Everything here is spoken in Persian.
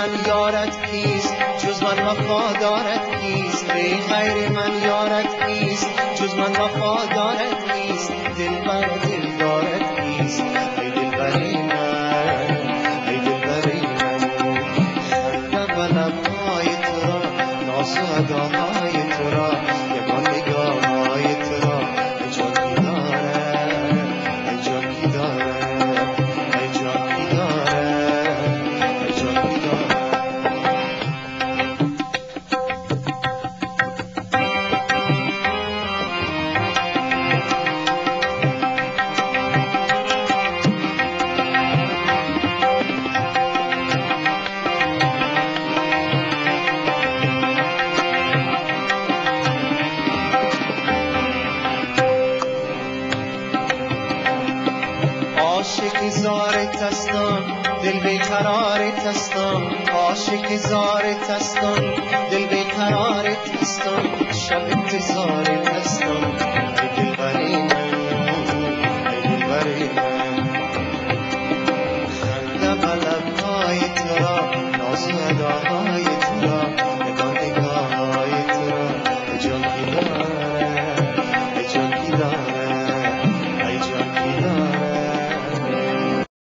من یارت کیست جز من وفادارت کیست ای غیر من یارت کیست جز من وفادارت کیست دلبر دلدارت کیست ای دلبری من ای دلبری من خنده و لبهای تو را ناز و اداهای تو را یگان نگاههای تو را ای جان کی دارد ای جان کی دارد ای جان کی دارد ای جان کی دارد. عاشق زارت هستم دل بیقرارت هستم عاشق زارت هستم دل بیقرارت هستم شب انتظارت هستم ای دلبری من ای دلبری من خنده و لبهای تو را ناز و اداهای